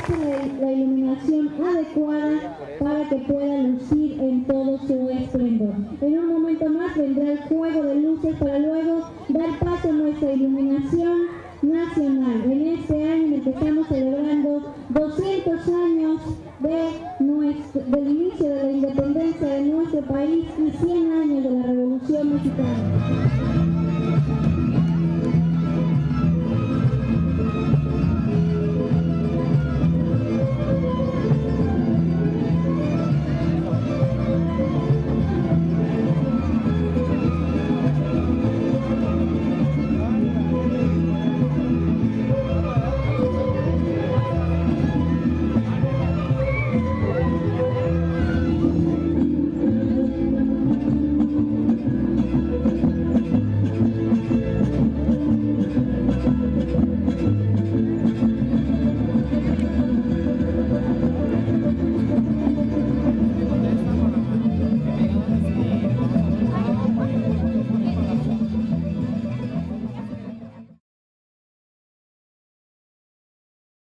muestre la iluminación adecuada para que pueda lucir en todo su esplendor. En un momento más vendrá el juego de luces para luego dar paso a nuestra iluminación nacional. En este año en el que estamos celebrando 200 años del inicio de la independencia de nuestro país y 100 años de la Revolución Mexicana.